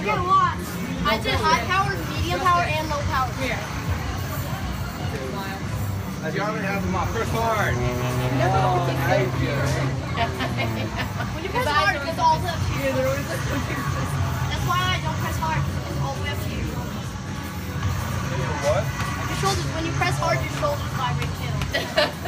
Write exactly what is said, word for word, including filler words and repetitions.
I did a lot. I did high power, medium power, and low power. Yeah. As you already have them off. Press hard. No, oh, nice. When you press hard, it's all up to you. Yeah, they're always like, that's why I don't press hard. It's all the way up to you. What? Your shoulders, when you press hard, your shoulders vibrate too.